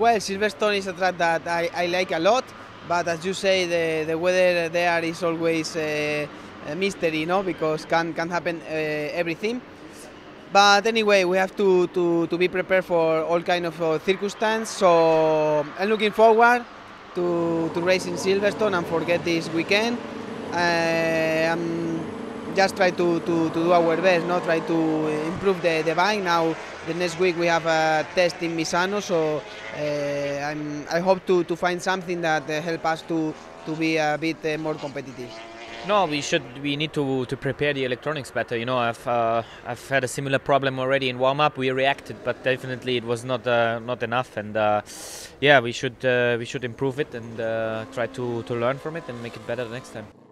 Well, Silverstone is a track that I like a lot, but as you say, the weather there is always a mystery, because can happen everything. But anyway, we have to be prepared for all kind of circumstance. So I'm looking forward to race in Silverstone and forget this weekend. Just try to do our best, try to improve the bike. Now the next week we have a test in Misano, so I hope to find something that help us to be a bit more competitive. No, we need to prepare the electronics better. I've had a similar problem already in warm up. We reacted, but definitely it was not enough. And we should improve it and try to learn from it and make it better the next time.